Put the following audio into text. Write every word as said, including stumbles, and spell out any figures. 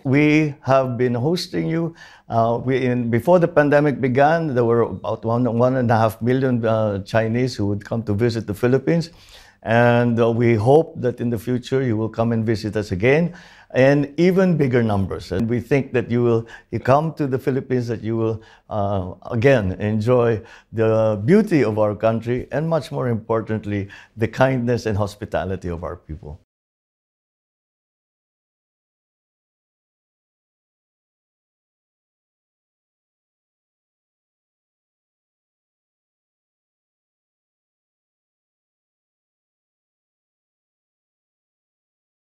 We have been hosting you. Uh, we in before the pandemic began, there were about one one and a half million uh, Chinese who would come to visit the Philippines, and uh, we hope that in the future you will come and visit us again, and even bigger numbers. And we think that you will you come to the Philippines, that you will uh, again enjoy the beauty of our country, and much more importantly, the kindness and hospitality of our people.